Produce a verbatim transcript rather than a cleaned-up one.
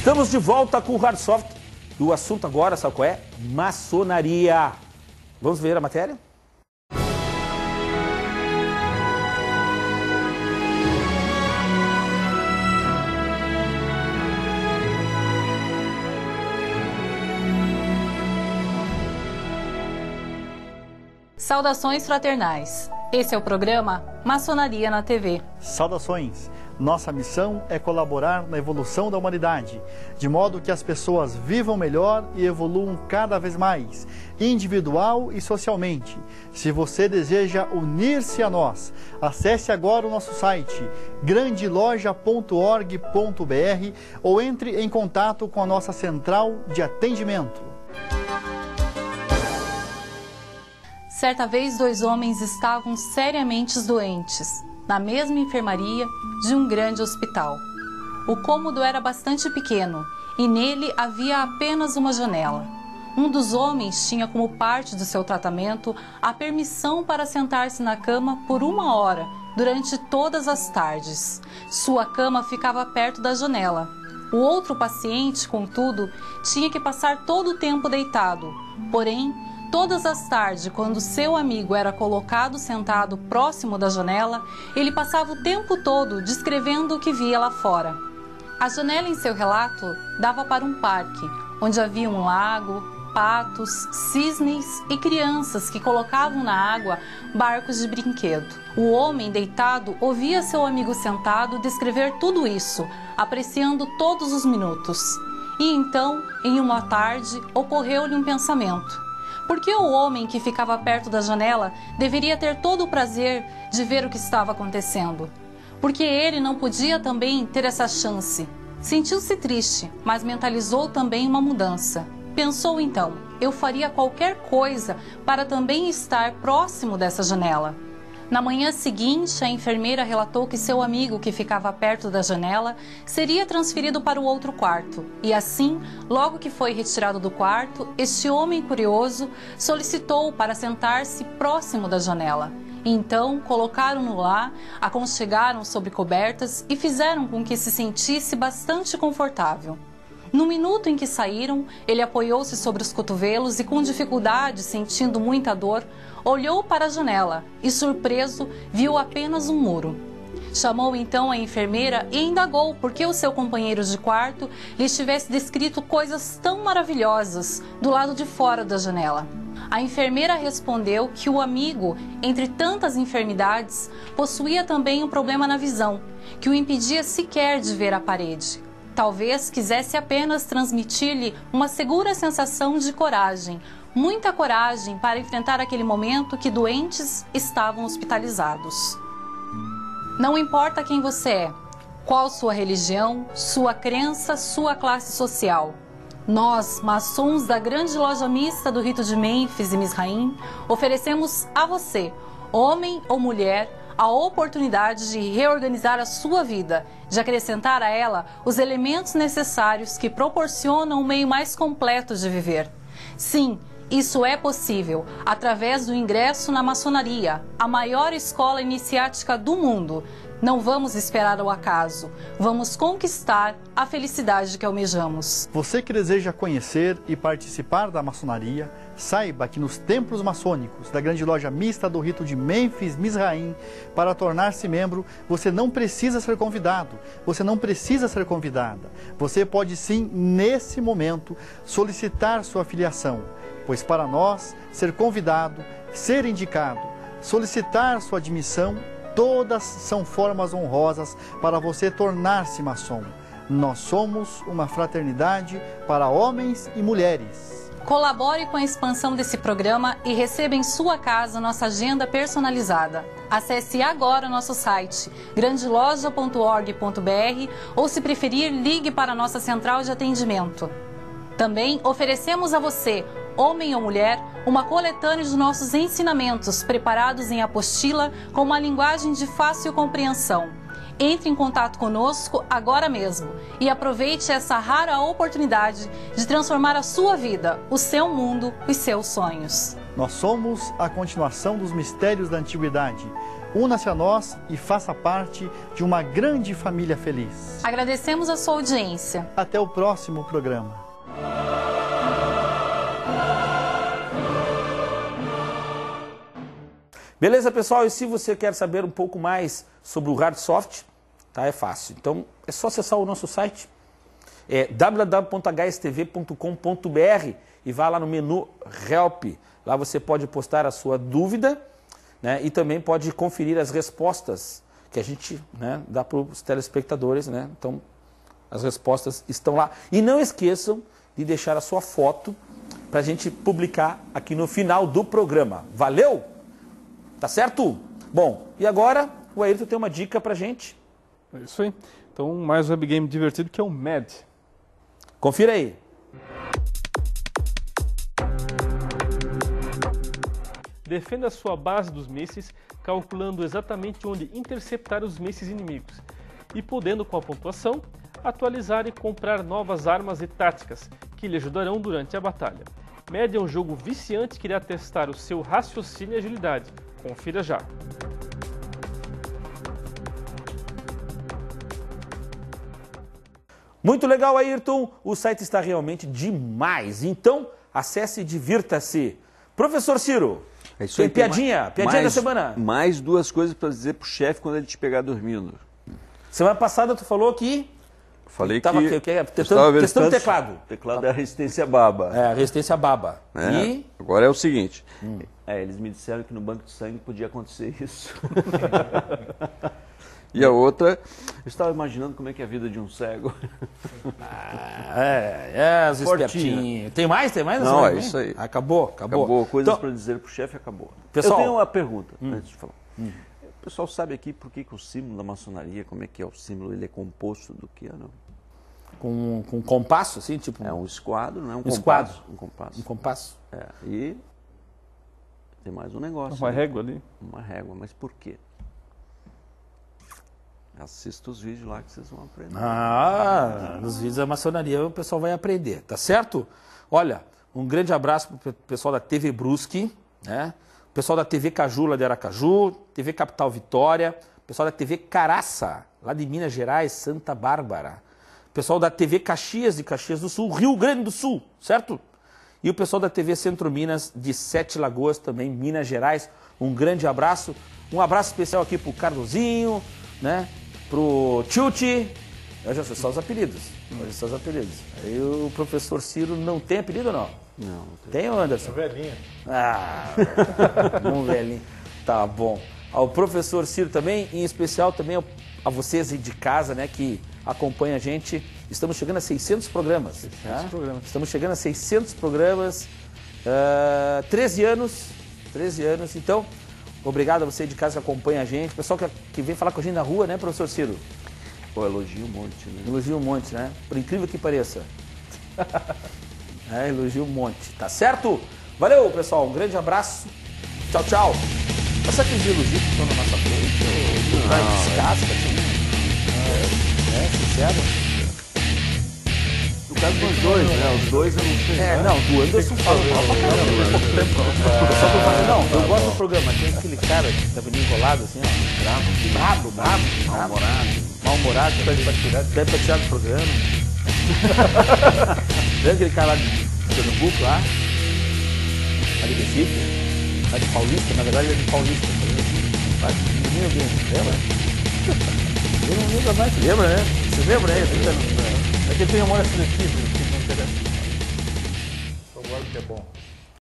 Estamos de volta com o Hardsoft e o assunto agora, sabe qual é? Maçonaria. Vamos ver a matéria? Saudações fraternais. Esse é o programa Maçonaria na T V. Saudações. Nossa missão é colaborar na evolução da humanidade, de modo que as pessoas vivam melhor e evoluam cada vez mais, individual e socialmente. Se você deseja unir-se a nós, acesse agora o nosso site grande loja ponto org ponto br ou entre em contato com a nossa central de atendimento. Certa vez, dois homens estavam seriamente doentes, na mesma enfermaria de um grande hospital. O cômodo era bastante pequeno e nele havia apenas uma janela. Um dos homens tinha como parte do seu tratamento a permissão para sentar-se na cama por uma hora durante todas as tardes. Sua cama ficava perto da janela. O outro paciente, contudo, tinha que passar todo o tempo deitado, porém, todas as tardes, quando seu amigo era colocado sentado próximo da janela, ele passava o tempo todo descrevendo o que via lá fora. A janela em seu relato dava para um parque, onde havia um lago, patos, cisnes e crianças que colocavam na água barcos de brinquedo. O homem deitado ouvia seu amigo sentado descrever tudo isso, apreciando todos os minutos. E então, em uma tarde, ocorreu-lhe um pensamento. Por que o homem que ficava perto da janela deveria ter todo o prazer de ver o que estava acontecendo? Porque ele não podia também ter essa chance. Sentiu-se triste, mas mentalizou também uma mudança. Pensou então, eu faria qualquer coisa para também estar próximo dessa janela. Na manhã seguinte, a enfermeira relatou que seu amigo que ficava perto da janela seria transferido para o outro quarto. E assim, logo que foi retirado do quarto, este homem curioso solicitou para sentar-se próximo da janela. Então, colocaram-no lá, aconchegaram sob cobertas e fizeram com que se sentisse bastante confortável. No minuto em que saíram, ele apoiou-se sobre os cotovelos e, com dificuldade, sentindo muita dor, olhou para a janela e, surpreso, viu apenas um muro. Chamou então a enfermeira e indagou por que o seu companheiro de quarto lhe tivesse descrito coisas tão maravilhosas do lado de fora da janela. A enfermeira respondeu que o amigo, entre tantas enfermidades, possuía também um problema na visão, que o impedia sequer de ver a parede. Talvez quisesse apenas transmitir-lhe uma segura sensação de coragem, muita coragem para enfrentar aquele momento que doentes estavam hospitalizados. Não importa quem você é, qual sua religião, sua crença, sua classe social. Nós, maçons da grande loja mista do rito de Mênfis e Mizraim, oferecemos a você, homem ou mulher, a oportunidade de reorganizar a sua vida, de acrescentar a ela os elementos necessários que proporcionam um meio mais completo de viver. Sim, isso é possível através do ingresso na maçonaria, a maior escola iniciática do mundo. Não vamos esperar ao acaso, vamos conquistar a felicidade que almejamos. Você que deseja conhecer e participar da maçonaria, saiba que nos templos maçônicos da grande loja mista do rito de Mênfis Mizraim, para tornar-se membro, você não precisa ser convidado, você não precisa ser convidada. Você pode sim, nesse momento, solicitar sua filiação, pois para nós, ser convidado, ser indicado, solicitar sua admissão, todas são formas honrosas para você tornar-se maçom. Nós somos uma fraternidade para homens e mulheres. Colabore com a expansão desse programa e receba em sua casa nossa agenda personalizada. Acesse agora nosso site grande loja ponto org ponto br ou, se preferir, ligue para a nossa central de atendimento. Também oferecemos a você, homem ou mulher, uma coletânea de nossos ensinamentos preparados em apostila com uma linguagem de fácil compreensão. Entre em contato conosco agora mesmo e aproveite essa rara oportunidade de transformar a sua vida, o seu mundo, os seus sonhos. Nós somos a continuação dos mistérios da antiguidade. Una-se a nós e faça parte de uma grande família feliz. Agradecemos a sua audiência. Até o próximo programa. Beleza, pessoal? E se você quer saber um pouco mais sobre o Hardsoft, tá? É fácil. Então, é só acessar o nosso site, é w w w ponto h s t v ponto com ponto b r e vá lá no menu Help. Lá você pode postar a sua dúvida, né? E também pode conferir as respostas que a gente, né, dá para os telespectadores, né? Então, as respostas estão lá. E não esqueçam de deixar a sua foto para a gente publicar aqui no final do programa. Valeu? Tá certo? Bom, e agora o Ayrton tem uma dica pra gente. É isso aí. Então, mais um webgame divertido que é o M A D. Confira aí. Defenda a sua base dos mísseis, calculando exatamente onde interceptar os mísseis inimigos e podendo, com a pontuação, atualizar e comprar novas armas e táticas que lhe ajudarão durante a batalha. M A D é um jogo viciante que irá testar o seu raciocínio e agilidade. Confira já. Muito legal, Ayrton. O site está realmente demais. Então, acesse e divirta-se. Professor Ciro, é isso tem aí, piadinha? mais, Piadinha mais, da semana. Mais duas coisas para dizer pro chefe quando ele te pegar dormindo. Semana passada tu falou que... Falei tava, que... que, que testando, testando o teclado. O teclado é a resistência baba. É, a resistência baba. É, E... Agora é o seguinte. Hum. É, eles me disseram que no banco de sangue podia acontecer isso. E a outra... Eu estava imaginando como é que é a vida de um cego. Ah, é, é, os espertinhos. Tem mais? Tem mais? Não, é isso aí. Acabou, acabou. Acabou. Coisas Então, para dizer pro chefe, acabou. Pessoal, eu tenho uma pergunta, hum. antes de falar. Hum. O pessoal sabe aqui por que, que o símbolo da maçonaria, como é que é o símbolo, ele é composto do que? Não? com, com compasso, assim, tipo... É um esquadro, não é um, um compasso. esquadro. Um compasso. Um compasso. É, e tem mais um negócio. Uma né? régua ali. Uma régua, mas por quê? Assista os vídeos lá que vocês vão aprender. Ah, nos vídeos da maçonaria o pessoal vai aprender, tá certo? Olha, um grande abraço para o pessoal da T V Brusque, né? O pessoal da T V Caju, lá de Aracaju, T V Capital Vitória, o pessoal da T V Caraça, lá de Minas Gerais, Santa Bárbara, o pessoal da T V Caxias, de Caxias do Sul, Rio Grande do Sul, certo? E o pessoal da T V Centro Minas, de Sete Lagoas, também, Minas Gerais. Um grande abraço. Um abraço especial aqui pro Carlosinho, né? Pro Tchuti. Eu já sei só os apelidos. Hum. Só os apelidos. Aí o professor Ciro não tem apelido ou não? Não. não tem. Tem, Anderson? É velhinho. Ah, um velhinho. Tá bom. Ao professor Ciro também, em especial também a vocês aí de casa, né, que acompanham a gente. Estamos chegando a seiscentos programas. seiscentos tá? programas. Estamos chegando a seiscentos programas. Uh, treze anos. treze anos. Então, obrigado a você de casa que acompanha a gente. Pessoal que, que vem falar com a gente na rua, né, professor Ciro? Pô, elogio um monte, né? Elogio um monte, né? Por incrível que pareça. É, elogio um monte. Tá certo? Valeu, pessoal. Um grande abraço. Tchau, tchau. Mas aqueles elogios que estão na nossa frente? Ou vai descasca, assim? É, é, sincero. No caso dos dois, né? Os dois eu não sei. É, não, do Anderson fala mal pra caramba. Só que eu falo, não, eu gosto do programa. Tem aquele cara que tá vindo enrolado assim, ó. Bravo, bravo, bravo. Mal-humorado. Mal-humorado, pede pra tirar, pede pra tirar do programa. Lembra aquele cara lá de Pernambuco, lá? Lá de Recife? Lá de Paulista, na verdade ele é de Paulista. Lá de menino bem, lembra? Eu não lembro mais, lembra, né? Você lembra, né? É que tem memória seletiva, que não interessa. Só guardo que é bom.